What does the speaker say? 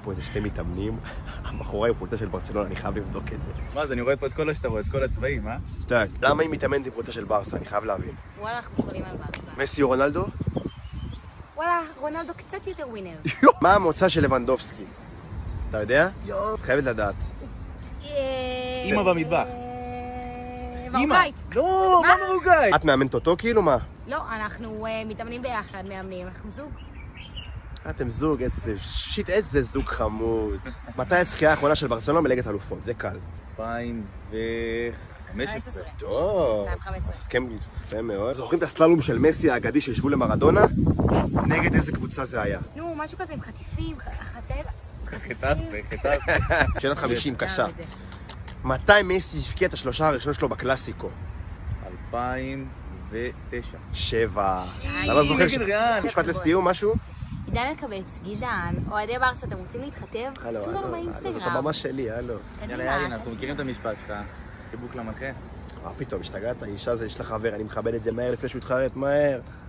פה איזה שתי מתאמנים, הבחורה עם חולצה של ברצלונה, אני חייב לבדוק את זה. מה זה, אני רואה פה את כל השטרות, את כל הצבעים, אה? שטק, למה היא מתאמנת עם חולצה של ברסה? אני חייב להבין. וואלה, אנחנו חולים על ברסה. מסי או רונלדו? וואלה, רונלדו קצת יותר ווינר. מה המוצא של לבנדובסקי? אתה יודע? את חייבת לדעת. אמא במטבח. מרוקאית. לא, מה מרוקאית? את מאמנת אותו כאילו מה? לא, אנחנו מתאמנים ביחד, מאמנים, אנחנו זוג. אתם זוג, איזה זוג חמוד. מתי הזכייה האחרונה של ברצלונה בליגת אלופות? זה קל. 2015. טוב. 2015. הסכם יפה מאוד. זוכרים את הסללום של מסי האגדי שהשוו למרדונה? כן. נגד איזה קבוצה זה היה? נו, משהו כזה עם חטיפים, חטב. חטאת. שאלת 50, קשה. מתי מסי הבקיע את השלושה הראשונים שלו בקלאסיקו? 2009. 7. למה זוכר ש... משפט לסיום, משהו? עידן אלקבץ, גידן, אוהדי ברסה, אתם רוצים להתחתב? חפשו לנו באינסטגרם. זאת הבמה שלי, הלו. יאללה, יאללה, אנחנו מכירים את המשפט שלך. חיבוק למנחה. מה פתאום, השתגעת? אישה זה יש לה חבר, אני מכבד את זה מהר לפני שהוא יתחרט, מהר.